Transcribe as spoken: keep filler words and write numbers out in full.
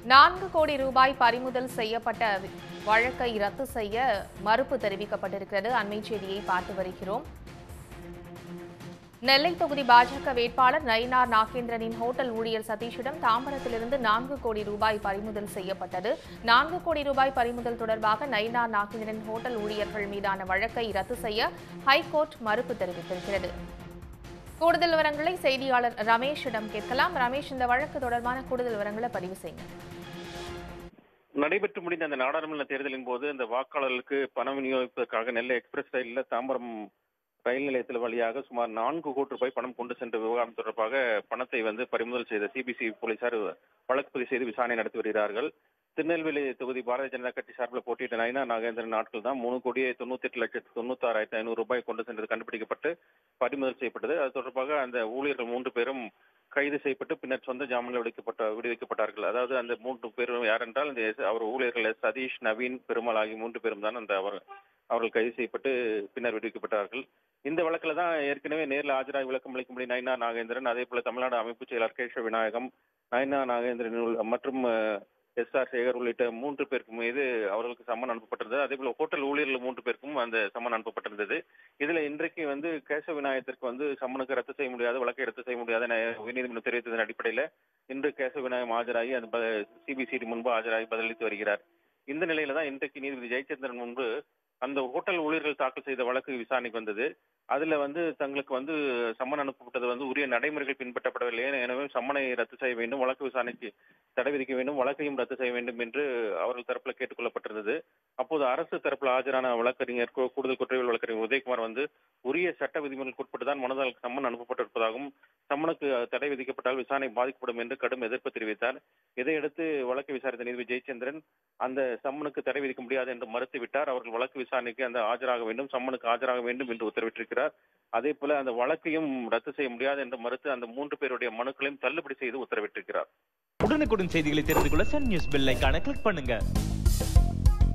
நான்கு கோடி ரூபாய் பறிமுதல் செய்யப்பட்ட வழக்கை ரத்து செய்ய மறுப்பு தெரிவிக்கப்பட்டிருக்கிறது. அண்மை செய்தியை பார்த்து வருகிறோம். நெல்லை தொகுதி பாஜக வேட்பாளர் நயினார் நாகேந்திரனின் ஹோட்டல் ஊழியர் சதீஷிடம் தாம்பரத்திலிருந்து நான்கு கோடி ரூபாய் பறிமுதல் செய்யப்பட்டது. நான்கு கோடி ரூபாய் பறிமுதல் தொடர்பாக நயினார் நாகேந்திரன் ஹோட்டல் ஊழியர்கள் மீதான வழக்கை ரத்து செய்ய ஹைகோர்ட் மறுப்பு தெரிவித்திருக்கிறது. கூடுதல் விவரங்களை செய்தியாளர் ரமேஷிடம் கேட்கலாம். ரமேஷ், இந்த வழக்கு தொடர்பான கூடுதல் விவரங்களை பதிவு செய்யுங்க. நடைபெற்று முடிந்த அந்த நாடாளுமன்ற தேர்தலின் போது இந்த வாக்காளர்களுக்கு பணம் விநியோகிப்பதற்காக நெல்லை எக்ஸ்பிரஸ் ரயிலில் தாம்பரம் ரயில் நிலையத்தில் வழியாக சுமார் நான்கு கோடி ரூபாய் பணம் கொண்டு சென்ற விவகாரம் தொடர்பாக பணத்தை வந்து பறிமுதல் செய்த சிபிசிஐடி போலீசார் வழக்கு பதிவு செய்து விசாரணை நடத்தி வருகிறார்கள். திருநெல்வேலி தொகுதி பாரதிய ஜனதா கட்சி சார்பில் போட்டியிட்ட நயினார் நாகேந்திரன் நாட்கள் தான் மூணு கோடியே தொண்ணூத்தி எட்டு லட்சத்து தொண்ணூத்தி ஆறாயிரத்தி ஐநூறு ரூபாய் கொண்டு சென்றது கண்டுபிடிக்கப்பட்டு பறிமுதல் செய்யப்பட்டது. அது தொடர்பாக அந்த ஊழியர்கள் மூன்று பேரும் கைது செய்யப்பட்டு பின்னர் சொந்த ஜாமீனில் விடுவிக்கப்பட்ட விடுவிக்கப்பட்டார்கள். அதாவது அந்த மூன்று பேரும் யார் என்றால் இந்த அவர் ஊழியர்கள் சதீஷ், நவீன், பெருமாள் ஆகிய மூன்று பேரும் தான் அந்த அவர் அவர்கள் கைது செய்யப்பட்டு பின்னர் விடுவிக்கப்பட்டார்கள். இந்த வழக்கில் தான் ஏற்கனவே நேரில் ஆஜராகி விளக்கம் அளிக்கும்படி நயினார் நாகேந்திரன், அதே போல தமிழ்நாடு அமைப்பு செயலாளர் கேசவ விநாயகம், நயினார் நாகேந்திரன் மற்றும் எஸ் ஆர் சேகர் உள்ளிட்ட மூன்று பேருக்கு மீது அவர்களுக்கு சம்மன் அனுப்பப்பட்டிருந்தது. அதே போல ஹோட்டல் ஊழியர்கள் மூன்று பேருக்கும் அந்த சம்மன் அனுப்பப்பட்டிருந்தது. இதுல இன்றைக்கு வந்து கேசவ விநாயகத்திற்கு வந்து சம்மனுக்கு ரத்து செய்ய முடியாது, வழக்கை ரத்து செய்ய முடியாது உயர்நீதிமன்றம் தெரிவித்ததன் அடிப்படையில் இன்று கேசவ விநாயகம் ஆஜராகி அந்த சிபிசிஐடி முன்பு ஆஜராகி பதிலளித்து வருகிறார். இந்த நிலையில தான் இன்றைக்கு நீதிபதி ஜெயச்சந்திரன் முன்பு அந்த ஹோட்டல் ஊழியர்கள் தாக்கல் செய்த வழக்கு விசாரணைக்கு வந்தது. அதுல வந்து தங்களுக்கு வந்து சம்மன் அனுப்பப்பட்டது வந்து உரிய நடைமுறைகள் பின்பற்றப்படவில்லை, எனவே சம்மனை ரத்து செய்ய வேண்டும், வழக்கு விசாரணைக்கு தடை விதிக்க வேண்டும், வழக்கையும் ரத்து செய்ய வேண்டும் என்று அவர்கள் தரப்புல கேட்டுக்கொள்ளப்பட்டிருந்தது. அப்போது அரசு தரப்புல ஆஜரான வழக்கறிஞர் கூடுதல் குற்றவியல் வழக்கறிஞர் உதயகுமார் வந்து உரிய சட்ட விதிமுறைகளுக்கு உட்பட்டுதான் மனதால் சம்மன் அனுப்பப்பட்டிருப்பதாகவும் சம்மனுக்கு தடை விதிக்கப்பட்டால் விசாரணை பாதிக்கப்படும் என்று கடும் எதிர்ப்பு தெரிவித்தார். இதையடுத்து வழக்கு விசாரித்த நீதிபதி ஜெயச்சந்திரன் அந்த சம்மனுக்கு தடை விதிக்க முடியாது என்று மறுத்துவிட்டார். அவர்கள் வழக்கு விசாரணைக்கு அந்த ஆஜராக வேண்டும், சம்மனுக்கு ஆஜராக வேண்டும் என்று உத்தரவிட்டிருக்கிறார். அதே போல அந்த வழக்கையும் ரத்து செய்ய முடியாது என்று மறுத்து அந்த மூன்று பேருடைய மனுக்களையும் தள்ளுபடி செய்து உத்தரவிட்டிருக்கிறார். உடனுக்குடன் செய்திகளை தெரிந்து கொள்ள சன் நியூஸ் பெல் ஐகானை கிளிக் பண்ணுங்க.